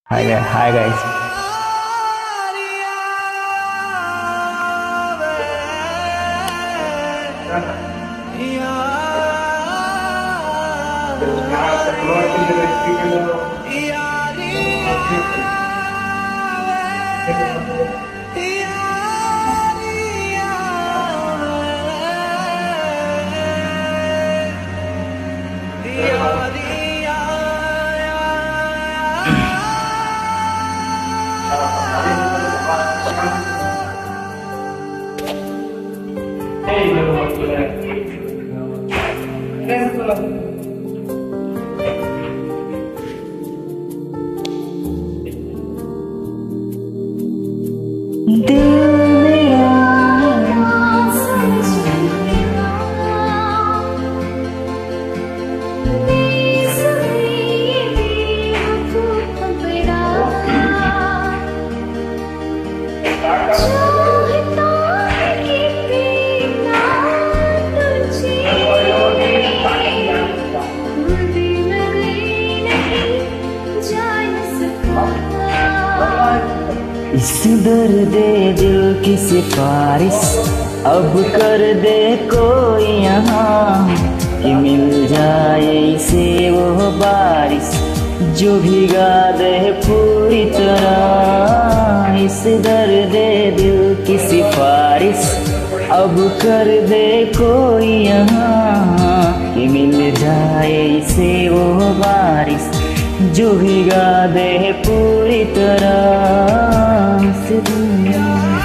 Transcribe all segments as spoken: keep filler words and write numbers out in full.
Hi, guys. Hi guys. इस दर्द दिल की सिफारिश अब कर दे कोई यहाँ कि मिल जाए इसे वो बारिश जो भिगा दे पूरी तरह। इस दर्द दिल की सिफारिश अब कर दे कोई यहाँ कि मिल जाए इसे वो बारिश जो भिगा दे पूरी तरह से दुनिया।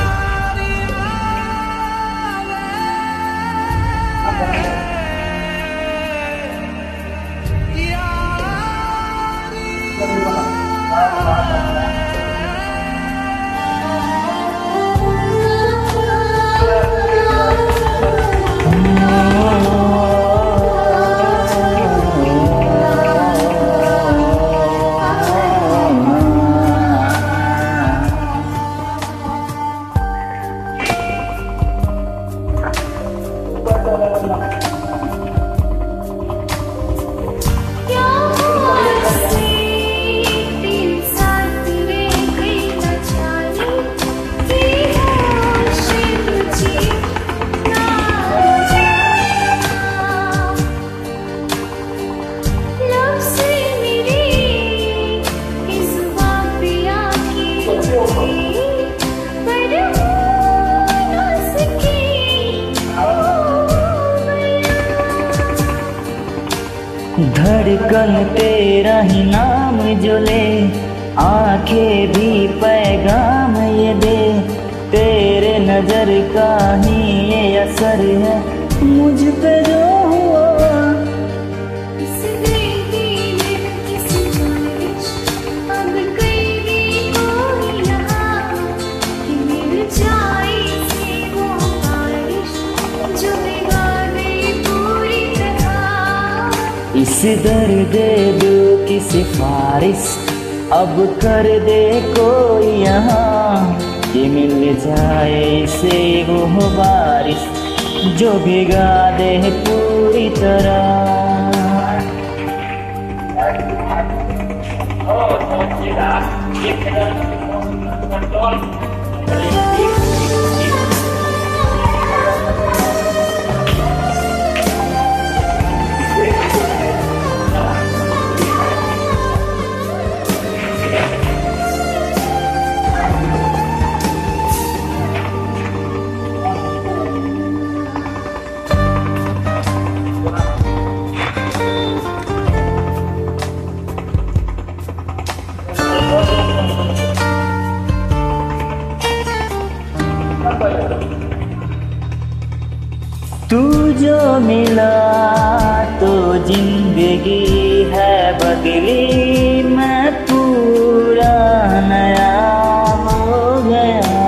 धड़कन तेरा ही नाम जो ले, आंखें भी पैगाम ये दे, तेरे नजर का ही ये असर है मुझ पे जो हुआ। इस दिल की धड़की से बारिश अब कहीं भी कोई यहाँ कि मिल जाए इसे वो बारिश जो भिगा दे पूरी तरह। इस दर्द दिल की सिफारिश अब कर दे कोई यहाँ कि मिल जाए इसे वो बारिश जो भिगा दे पूरी तरह। तू जो मिला तो जिंदगी है बदली, मैं पूरा नया हो गया।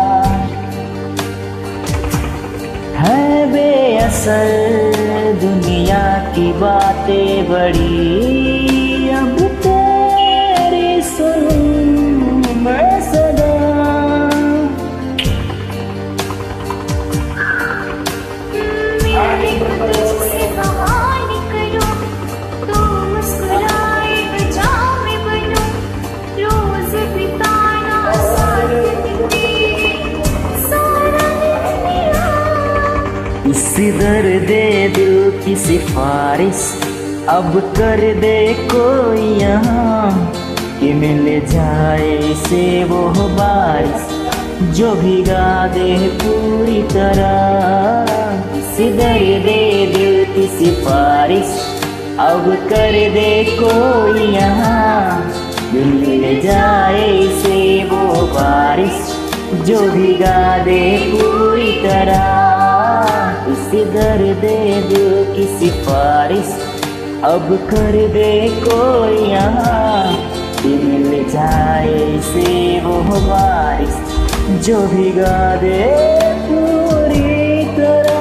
है बेअसर दुनिया की बातें बड़ी, अब तेरी सुन मैं सदा। तुझसे बहाने करूं, तू मुस्कुराए बजा मैं बनूं, रो इस दर्द दिल की सिफारिश अब कर दे कोई यहाँ, कि मिल जाए से वो बारिश जो भिगा दे पूरी तरह। इस दर्द दिल की सिफारिश अब कर दे कोई यहाँ, मिल जाए से वो बारिश जो भिगा दे पूरी तरह। इस दर्द दिल की सिफारिश अब कर दे कोई यहाँ, कि मिल जाए से वो बारिश जो भिगा दे पूरी तरह।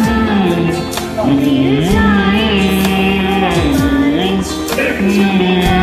अब कर दे कोई यहाँ, मिल जाए से वो बारिश जो भिगा दे पूरी तरह।